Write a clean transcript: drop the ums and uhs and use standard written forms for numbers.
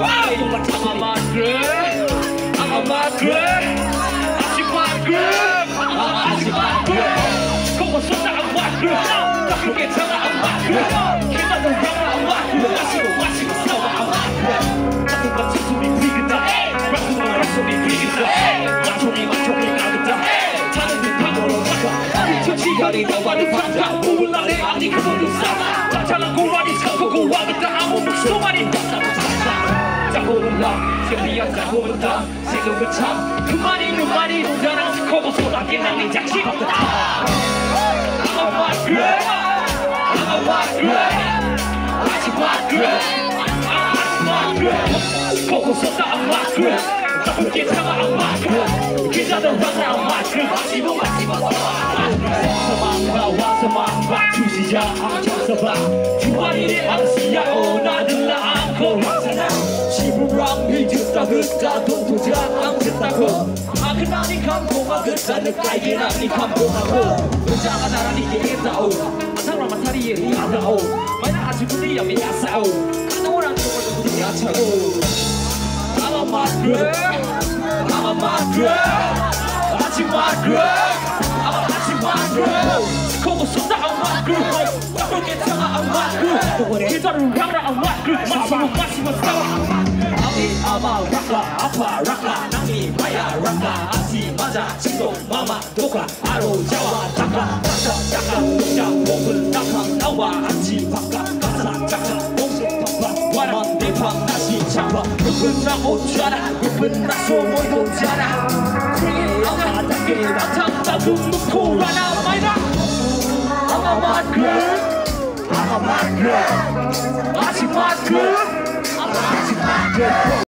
시간이 너와는 반다 몰라 내 아니 그거는 싸 나타난 고라니 참고 와겠다 아무 목소만이 짜고는 나 세비야 짜고는 나 생각은 참 그만이 혼자나 거고 소답게 난네 장식 I'm a white girl I'm a white girl 아직 white girl 아직 white girl 거고 쏟아 I'm white girl 나쁘게 참아 I'm white girl 기자들 항상 I'm white girl 마시고 와서만 봐 주시자 앉아서 봐 주말이래 아저씨야 나는 나 않고 시부랑 밀주다 그다 돈 투자 안 됐다고 그나니 감동아 그다 늦가이게 나니 감동하고 의자가 나란히 얘기했다오 사람만 다리에 리하다오 마이나 아주 군대야 미야사오 가동을 쪽을 군대 야차고 I'm a mad girl I'm a mad girl 아직 mad girl I'm a mad girl 거고 쏟아 I'm mad girl 나쁘게 참아 I'm mad girl 기자를 향라 I'm mad girl 마시면 싸워 아마 락라 아파 락라 남이 마야 락라 아시 맞아 진동 마마 도카 아로 자와 락라 락라 동장 목을 낙항 나와 아치 바까 가사 작가 몸속 덮어 와라 내방 다시 잡아 흙은 나 오잖아 흙은 나 소모이 오잖아 아마 닭게 나탕 따금 놓고 와라 마이라 I'm a mad girl I'm a mad girl 아직 mad girl I'm a mad girl